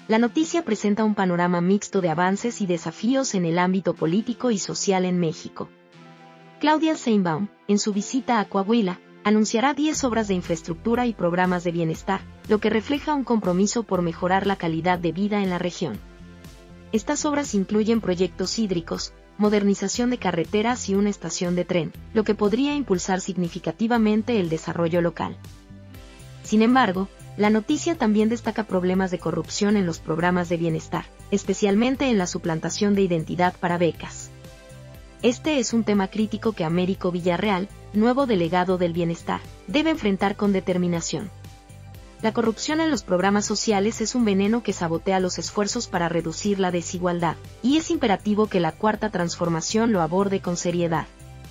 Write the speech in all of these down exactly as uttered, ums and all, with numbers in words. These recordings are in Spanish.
La noticia presenta un panorama mixto de avances y desafíos en el ámbito político y social en México. Claudia Sheinbaum, en su visita a Coahuila, anunciará diez obras de infraestructura y programas de bienestar, lo que refleja un compromiso por mejorar la calidad de vida en la región. Estas obras incluyen proyectos hídricos, modernización de carreteras y una estación de tren, lo que podría impulsar significativamente el desarrollo local. Sin embargo, la noticia también destaca problemas de corrupción en los programas de bienestar, especialmente en la suplantación de identidad para becas. Este es un tema crítico que Américo Villarreal, nuevo delegado del bienestar, debe enfrentar con determinación. La corrupción en los programas sociales es un veneno que sabotea los esfuerzos para reducir la desigualdad, y es imperativo que la Cuarta Transformación lo aborde con seriedad.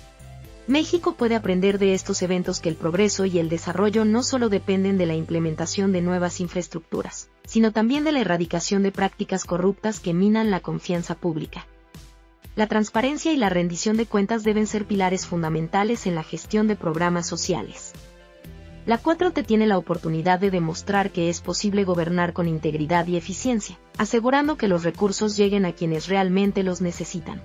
México puede aprender de estos eventos que el progreso y el desarrollo no solo dependen de la implementación de nuevas infraestructuras, sino también de la erradicación de prácticas corruptas que minan la confianza pública. La transparencia y la rendición de cuentas deben ser pilares fundamentales en la gestión de programas sociales. La cuatro T tiene la oportunidad de demostrar que es posible gobernar con integridad y eficiencia, asegurando que los recursos lleguen a quienes realmente los necesitan.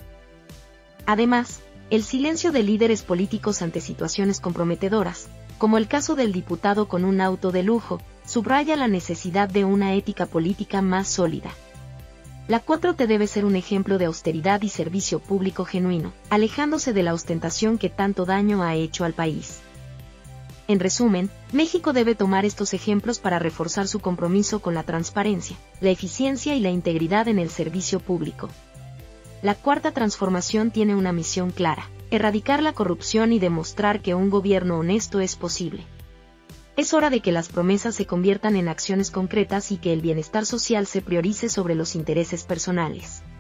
Además, el silencio de líderes políticos ante situaciones comprometedoras, como el caso del diputado con un auto de lujo, subraya la necesidad de una ética política más sólida. La cuatro T debe ser un ejemplo de austeridad y servicio público genuino, alejándose de la ostentación que tanto daño ha hecho al país. En resumen, México debe tomar estos ejemplos para reforzar su compromiso con la transparencia, la eficiencia y la integridad en el servicio público. La Cuarta Transformación tiene una misión clara: erradicar la corrupción y demostrar que un gobierno honesto es posible. Es hora de que las promesas se conviertan en acciones concretas y que el bienestar social se priorice sobre los intereses personales.